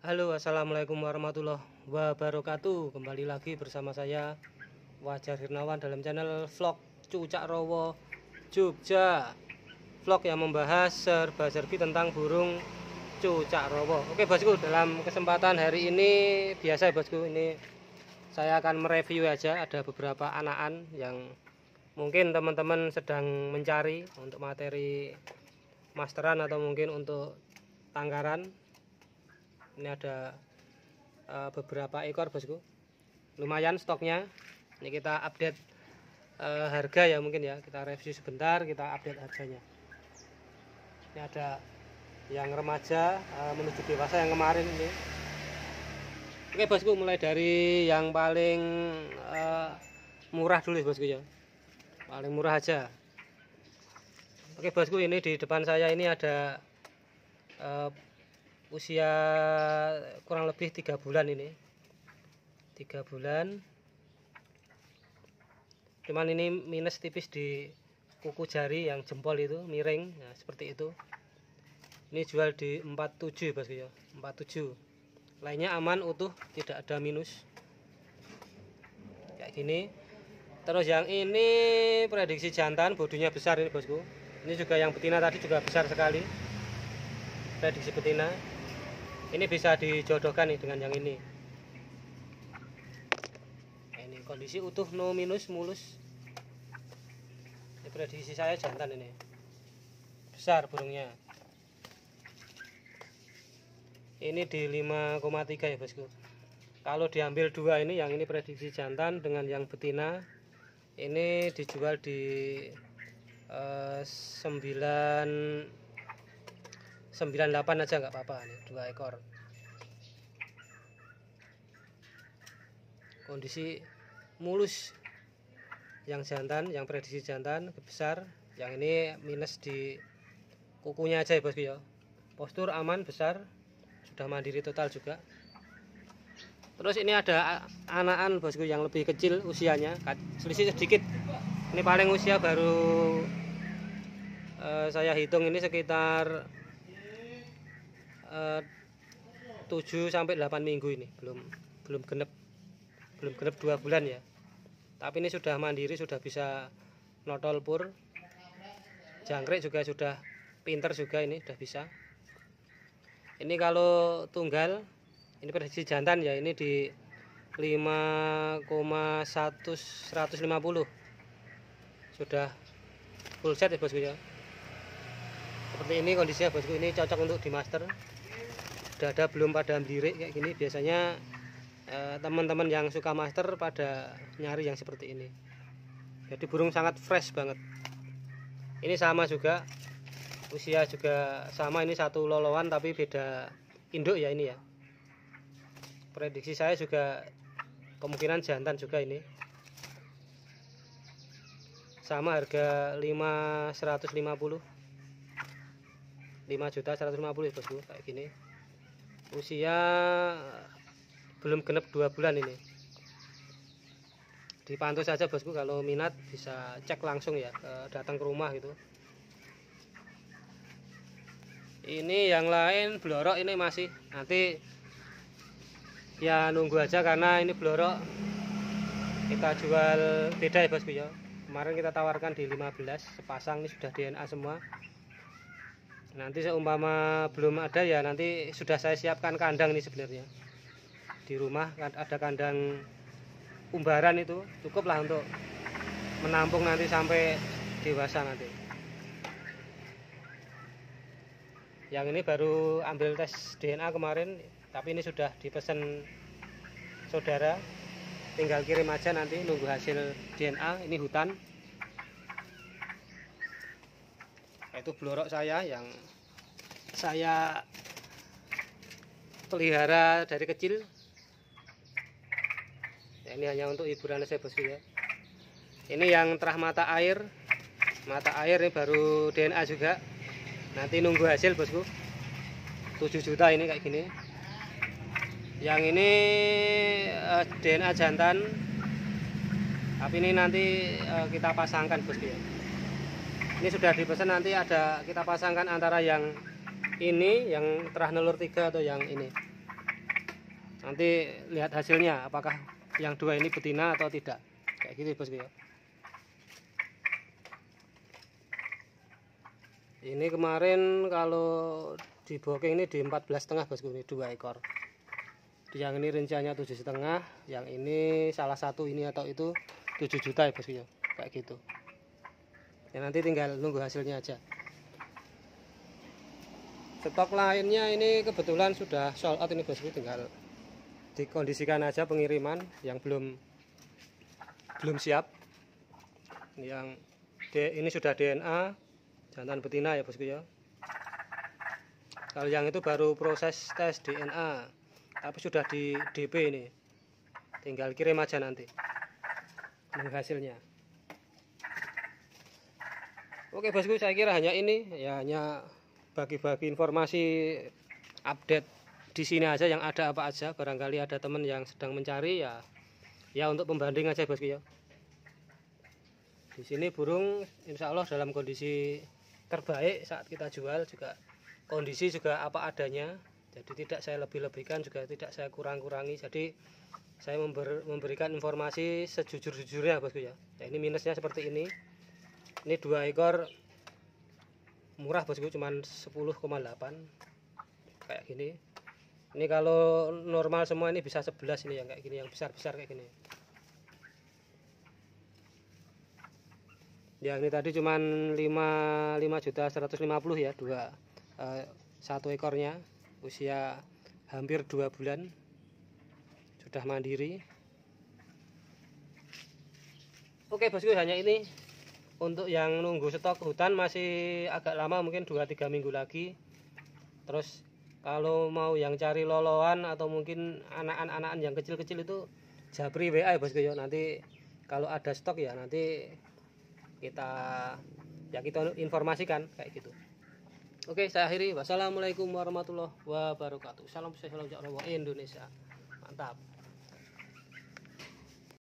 Halo, assalamualaikum warahmatullahi wabarakatuh. Kembali lagi bersama saya Wajar Hirnawan dalam channel vlog Cucak Rowo Jogja. Vlog yang membahas serba-serbi tentang burung cucak rowo. Oke bosku, dalam kesempatan hari ini biasa ya bosku, ini saya akan mereview aja. Ada beberapa anakan yang mungkin teman-teman sedang mencari untuk materi masteran atau mungkin untuk tangkaran. Ini ada beberapa ekor bosku, lumayan stoknya. Ini kita update harga ya, mungkin ya kita review sebentar, kita update harganya. Ini ada yang remaja menuju dewasa yang kemarin ini. Oke bosku, mulai dari yang paling murah dulu bosku ya, paling murah aja. Oke bosku, ini di depan saya ini ada usia kurang lebih 3 bulan ini, 3 bulan. Cuman ini minus tipis di kuku jari yang jempol itu miring, nah seperti itu. Ini jual di 47 bosku ya, 47. Lainnya aman utuh, tidak ada minus kayak gini. Terus yang ini prediksi jantan, bodinya besar ini bosku. Ini juga yang betina tadi juga besar sekali, prediksi betina. Ini bisa dijodohkan nih dengan yang ini. Ini kondisi utuh, no minus, mulus. Ini prediksi saya jantan, ini besar burungnya. Ini di 5,3 ya bosku. Kalau diambil dua ini, yang ini prediksi jantan dengan yang betina, ini dijual di 98 aja nggak apa-apa. Nih 2 ekor. Kondisi mulus yang jantan, yang prediksi jantan besar. Yang ini minus di kukunya aja ya bosku ya. Postur aman, besar, sudah mandiri total juga. Terus ini ada anakan bosku yang lebih kecil usianya, selisih sedikit. Ini paling usia baru saya hitung ini sekitar 7 sampai 8 minggu ini, belum genep 2 bulan ya. Tapi ini sudah mandiri, sudah bisa notol pur. Jangkrik juga sudah pinter juga, ini sudah bisa. Ini kalau tunggal, ini prediksi jantan ya, ini di 5,150. Sudah full set ya bosku ya. Seperti ini kondisinya bosku, ini cocok untuk di master. Sudah ada belum pada lirik kayak gini. Biasanya teman-teman yang suka master pada nyari yang seperti ini. Jadi burung sangat fresh banget. Ini sama juga, usia juga sama, ini satu lolowan tapi beda induk ya ini ya. Prediksi saya juga kemungkinan jantan juga ini. Sama harga 5.150. 5.150 ya bosku, kayak gini. Usia belum genep 2 bulan ini. Dipantau saja bosku, kalau minat bisa cek langsung ya, datang ke rumah gitu. Ini yang lain blorok ini masih, nanti ya nunggu aja karena ini blorok kita jual beda ya bosku ya. Kemarin kita tawarkan di 15 sepasang, ini sudah DNA semua. Nanti seumpama belum ada ya nanti sudah saya siapkan kandang ini sebenarnya. Di rumah ada kandang umbaran, itu cukup lah untuk menampung nanti sampai dewasa nanti. Yang ini baru ambil tes DNA kemarin, tapi ini sudah dipesan saudara, tinggal kirim aja nanti, nunggu hasil DNA. Ini hutan. Itu blorok saya yang saya pelihara dari kecil. Ya, ini hanya untuk hiburan saya bosku ya. Ini yang terah mata air ini baru DNA juga, nanti nunggu hasil bosku. 7 juta ini kayak gini. Yang ini DNA jantan, tapi ini nanti kita pasangkan bosku ya. Ini sudah dipesan, nanti ada kita pasangkan antara yang ini yang terah nelur 3 atau yang ini. Nanti lihat hasilnya apakah yang dua ini betina atau tidak. Kayak gitu bosku ya. Ini kemarin kalau di booking ini di 14,5 bosku, ini 2 ekor. Yang ini rinciannya 7,5, yang ini salah satu ini atau itu 7 juta ya bosku ya. Kayak gitu. Ya nanti tinggal nunggu hasilnya aja. Stok lainnya ini kebetulan sudah sold out ini bosku, tinggal dikondisikan aja pengiriman yang belum siap. Yang ini sudah DNA jantan betina ya bosku ya. Kalau yang itu baru proses tes DNA, tapi sudah di DP ini. Tinggal kirim aja nanti hasilnya. Oke bosku, saya kira hanya ini ya, hanya bagi-bagi informasi update di sini aja, yang ada apa aja. Barangkali ada teman yang sedang mencari ya untuk pembanding aja bosku ya. Di sini burung insya Allah dalam kondisi terbaik saat kita jual, juga kondisi juga apa adanya. Jadi tidak saya lebih-lebihkan, juga tidak saya kurang-kurangi. Jadi saya memberikan informasi sejujur-jujurnya bosku ya. Ya ini minusnya seperti ini. Ini 2 ekor murah bosku, cuman 10,8 kayak gini. Ini kalau normal semua ini bisa 11 ini yang kayak gini, yang besar-besar kayak gini. Yang ini tadi cuman 5.150.000 ya, satu ekornya, usia hampir 2 bulan, sudah mandiri. Oke bosku, hanya ini. Untuk yang nunggu stok hutan masih agak lama, mungkin 2-3 minggu lagi. Terus kalau mau yang cari loloan atau mungkin anak-anak yang kecil-kecil itu japri WA ya bosku ya. Nanti kalau ada stok ya nanti kita informasikan kayak gitu. Oke, saya akhiri. Wassalamualaikum warahmatullahi wabarakatuh. Salam sejahtera Indonesia. Mantap.